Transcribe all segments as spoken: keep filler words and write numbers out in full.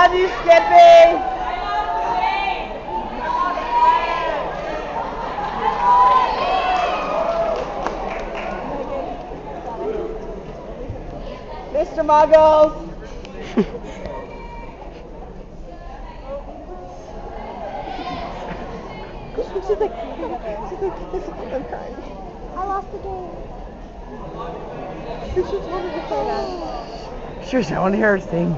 love you, Skippy. Mister Muggles. She's like, she's like, I'm crying. I lost the game. She told me to say that. Sure, I want to hear her sing.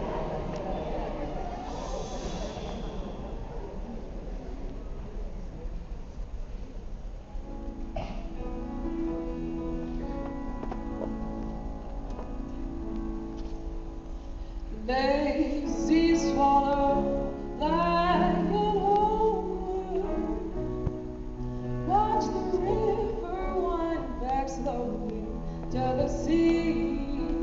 Lazy swallow, lying homeward. Watch the river wind back slowly to the sea.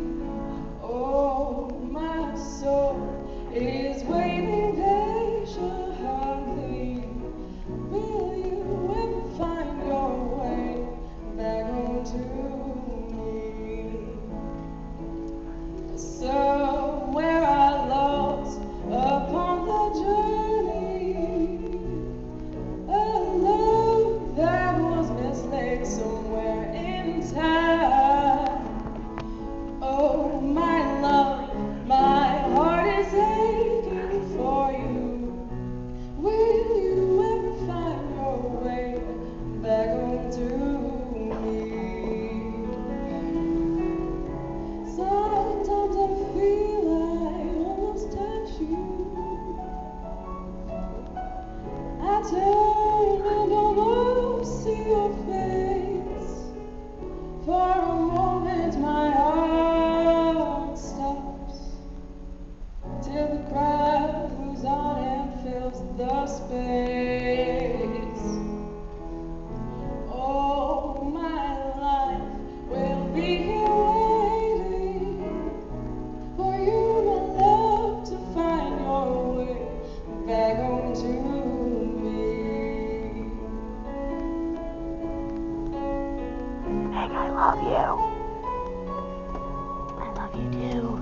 Oh, my soul is waiting patiently. Will you ever find your way back home to me? Somewhere I lost upon the journey, a love that was mislaid somewhere in time. Oh, my love, my heart is aching for you. Will you ever find your way back home to me? Sometimes I feel I almost touch you. I turn and almost see your face. For a moment my heart stops, till the crowd moves on and fills the space. Oh, my life will be here waiting for you, my love, to find your way back home to me. Hank, I love you. I love you too.